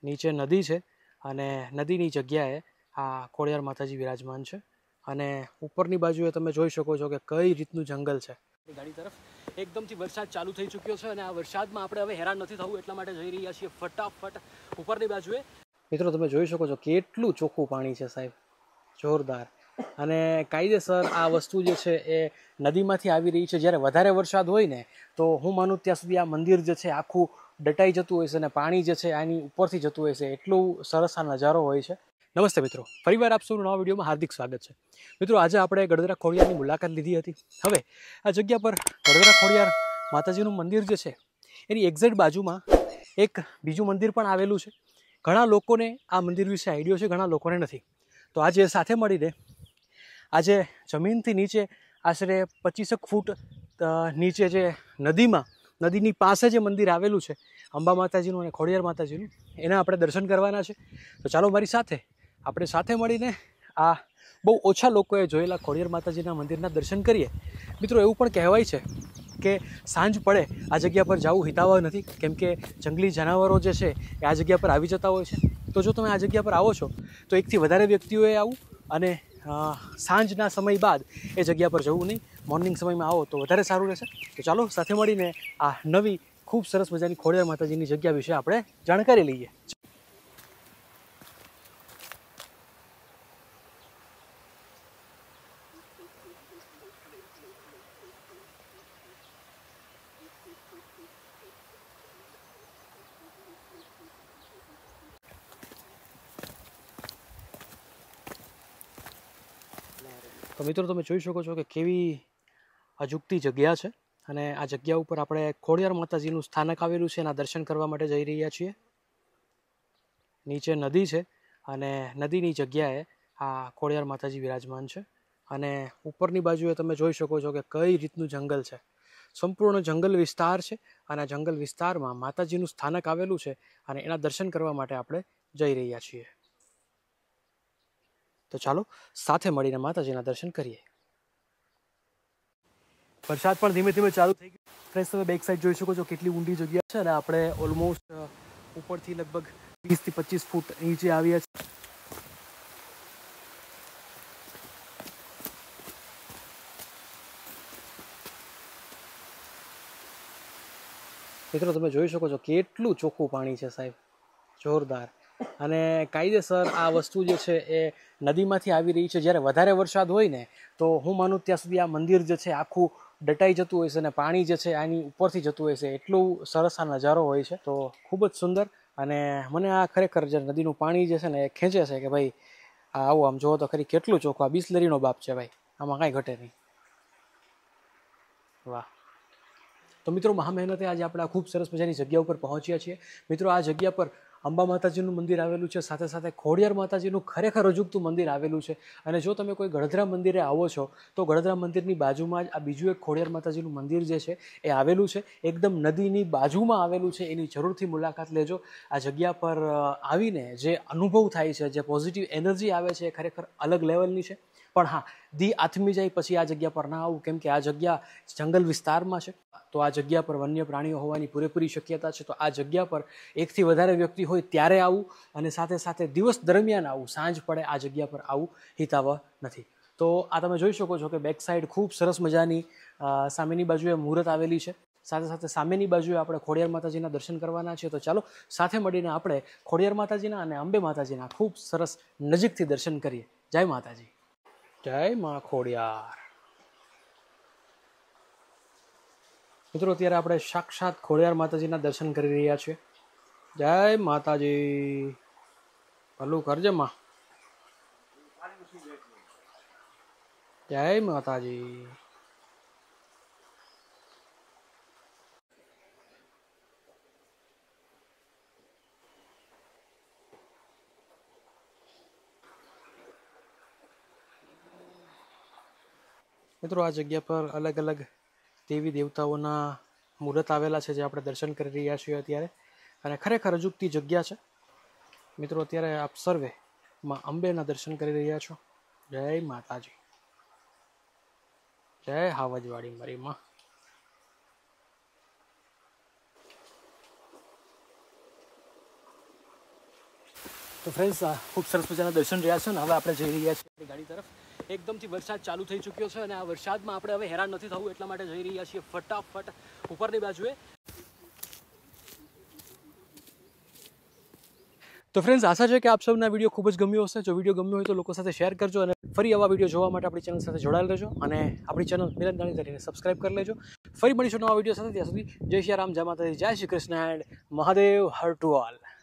નીચે નદી છે અને નદીની જગ્યાએ આ ખોડિયાર માતાજી વિરાજમાન છે અને ઉપરની બાજુએ તમે જોઈ શકો છો કે કઈ રીતનું જંગલ છે. ગાડી તરફ એકદમથી વરસાદ ચાલુ થઈ ચૂક્યો છે અને આ વરસાદમાં આપણે હવે હેરાન નથી થવું એટલા માટે જઈ રહ્યા છીએ ફટાફટ ઉપરની બાજુએ. મિત્રો તમે જોઈ શકો છો કેટલું ચોખ્ખું પાણી છે સાહેબ, જોરદાર. અને કાયદેસર આ વસ્તુ જે છે એ નદીમાંથી આવી રહી છે. જ્યારે વધારે વરસાદ હોય ને તો હું માનું ત્યાં સુધી આ મંદિર જે છે આખું દટાઈ જતું હોય છે અને પાણી જે છે આની ઉપરથી જતું હોય છે. એટલું સરસ આ નજારો હોય છે. નમસ્તે મિત્રો, ફરીવાર આપ સૌનું નવા વિડીયોમાં હાર્દિક સ્વાગત છે. મિત્રો આજે આપણે ગડધરા ખોડિયારની મુલાકાત લીધી હતી. હવે આ જગ્યા પર ગડધરા ખોડિયાર માતાજીનું મંદિર જે છે એની એક્ઝેક્ટ બાજુમાં એક બીજું મંદિર પણ આવેલું છે. ઘણા લોકોને આ મંદિર વિશે આઈડિયો છે, ઘણા લોકોને નથી. તો આજે સાથે મળીને આજે જમીનથી નીચે આશરે 25 ફૂટ નીચે જે નદીની પાસે જે મંદિર આવેલું છે અંબા માતાજીનું અને ખોડિયાર માતાજીનું, એના આપણે દર્શન કરવાના છે. તો ચાલો મારી સાથે આપણે સાથે મળીને આ બહુ ઓછા લોકોએ જોયેલા ખોડિયાર માતાજીના મંદિરના દર્શન કરીએ. મિત્રો એવું પણ કહેવાય છે કે સાંજ પડે આ જગ્યા પર જવું હિતાવહ નથી, કેમ કે જંગલી જાનવરો જે છે એ આ જગ્યા પર આવી જતા હોય છે. તો જો તમે આ જગ્યા પર આવો છો તો એકથી વધારે વ્યક્તિઓએ આવું અને સાંજના સમય બાદ એ જગ્યા પર જવું નહીં. મોર્નિંગ સમયમાં આવો તો વધારે સારું રહેશે. તો ચાલો સાથે મળીને આ નવી ખૂબ સરસ મજાની ખોડિયાર માતાજીની જગ્યા વિશે આપણે જાણકારી લઈએ. તો મિત્રો તમે જોઈ શકો છો કે કેવી અજુકતી જગ્યા છે અને આ જગ્યા ઉપર આપણે ખોડિયાર માતાજીનું સ્થાનક આવેલું છે. એના દર્શન કરવા માટે જઈ રહ્યા છીએ. નીચે નદી છે અને નદીની જગ્યાએ આ ખોડિયાર માતાજી વિરાજમાન છે અને ઉપરની બાજુએ તમે જોઈ શકો છો કે કઈ રીતનું જંગલ છે. સંપૂર્ણ જંગલ વિસ્તાર છે અને આ જંગલ વિસ્તારમાં માતાજીનું સ્થાનક આવેલું છે અને એના દર્શન કરવા માટે આપણે જઈ રહ્યા છીએ. તો ચાલો સાથે મળીને માતાજીના દર્શન કરીએ. વરસાદ પણ ધીમે ધીમે ચાલુ થઈ ગયો. ફ્રેન્ડ્સ તમે બેક સાઈડ જોઈ શકો છો કેટલી ઊંડી જગ્યા છે અને આપણે ઓલમોસ્ટ ઉપરથી લગભગ 20 થી 25 ફૂટ નીચે આવ્યા છે. મિત્રો તમે જોઈ શકો છો કેટલું ચોખ્ખું પાણી છે સાહેબ, જોરદાર. અને કાયદેસર આ વસ્તુ જે છે એ નદીમાંથી આવી રહી છે. જ્યારે વધારે વરસાદ હોય ને તો હું માનું ત્યાં સુધી આ મંદિર જે છે આખું દટાઈ જતું હોય છે અને પાણી જે છે આની ઉપરથી જતું હોય છે. એટલું સરસ આ નજારો હોય છે. તો ખૂબ જ સુંદર. અને મને આ ખરેખર જે નદીનું પાણી જે છે ને એ ખેંચે છે કે ભાઈ આવું આમ જોવો તો ખરી કેટલું ચોખ્ખું. આ બિસ્લરીનો બાપ છે ભાઈ, આમાં કાંઈ ઘટે નહીં. વાહ. તો મિત્રો મહા મહેનતે આજે આપણે ખૂબ સરસ મજાની જગ્યા ઉપર પહોંચ્યા છીએ. મિત્રો આ જગ્યા પર અંબા માતાજીનું મંદિર આવેલું છે, સાથે સાથે ખોડિયાર માતાજીનું ખરેખર અજુકતું મંદિર આવેલું છે. અને જો તમે કોઈ ગળધરા મંદિરે આવો છો તો ગળધરા મંદિરની બાજુમાં જ આ બીજું એક ખોડિયાર માતાજીનું મંદિર જે છે એ આવેલું છે. એકદમ નદીની બાજુમાં આવેલું છે. એની જરૂરથી મુલાકાત લેજો. આ જગ્યા પર આવીને જે અનુભવ થાય છે, જે પોઝિટિવ એનર્જી આવે છે એ ખરેખર અલગ લેવલની છે. પણ હા, દી આથમી જાય પછી આ જગ્યા પર ના આવું, કેમ કે આ જગ્યા જંગલ વિસ્તારમાં છે. તો આ જગ્યા પર વન્ય પ્રાણીઓ હોવાની પૂરેપૂરી શક્યતા છે. તો આ જગ્યા પર એકથી વધારે વ્યક્તિ હોય ત્યારે આવું અને સાથે સાથે દિવસ દરમિયાન આવું, સાંજ પડે આ જગ્યા પર આવું હિતાવહ નથી. તો આ તમે જોઈ શકો છો કે બેક સાઈડ ખૂબ સરસ મજાની સામેની બાજુએ મુહૂર્ત આવેલી છે. સાથે સાથે સામેની બાજુએ આપણે ખોડિયાર માતાજીના દર્શન કરવાના છે. તો ચાલો સાથે મળીને આપણે ખોડિયાર માતાજીના અને અંબે માતાજીના ખૂબ સરસ નજીકથી દર્શન કરીએ. જય માતાજી. જય મા ખોડિયાર. મિત્રો અત્યારે આપણે સાક્ષાત ખોડિયાર માતાજીના દર્શન કરી રહ્યા છીએ. જય માતાજી. ભલું કરજે માં. જય માતાજી. મિત્રો આ જગ્યા પર અલગ અલગ દેવી દેવતાઓના મૂર્ત આવેલા છે જે આપણે દર્શન કરી રહ્યા છીએ અત્યારે. અને ખરેખર અજુકતી જગ્યા છે. મિત્રો અત્યારે આપ સર્વે માં અંબેના દર્શન કરી રહ્યા છો. જય માતાજી. જય હાવજવાડી મારી માં. તો ફ્રેન્ડ્સ ખૂબ સરસ મજાના દર્શન રહ્યા છે ને હવે આપણે જઈ રહ્યા છીએ આપણી ગાડી તરફ. એકદમથી વરસાદ ચાલુ થઈ ચૂક્યો છે અને આ વરસાદમાં આપણે હવે હેરાન નથી થવું એટલા માટે જઈ રહ્યા છીએ ફટાફટ ઉપરની બાજુએ. તો ફ્રેન્ડ્સ આશા છે કે આપ સૌના વિડીયો ખૂબ જ ગમ્યો હશે. જો વિડીયો ગમ્યો હોય તો લોકો સાથે શેર કરજો અને ફરી આવા વિડીયો જોવા માટે આપણી ચેનલ સાથે જોડાયેલ રહેજો અને આપણી ચેનલ મિલન દાણી કરીને સબસ્ક્રાઇબ કરી લેજો. ફરી મળીશું નવા વિડીયો સાથે. ત્યાં સુધી જય શ્રી રામ, જય માતાજી, જય શ્રી કૃષ્ણ એન્ડ મહાદેવ હર ટુ ઓલ.